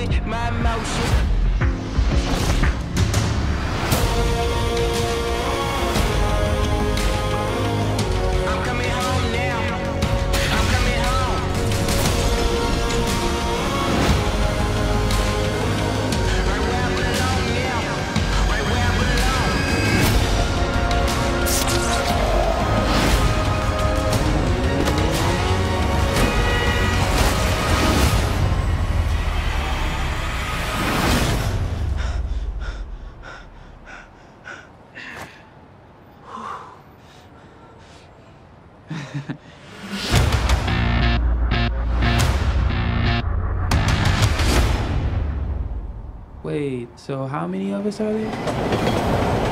controlling my emotions. I'm coming home now. I'm coming home. Right where I belong now. Right where I belong. Wait, so how many of us are there?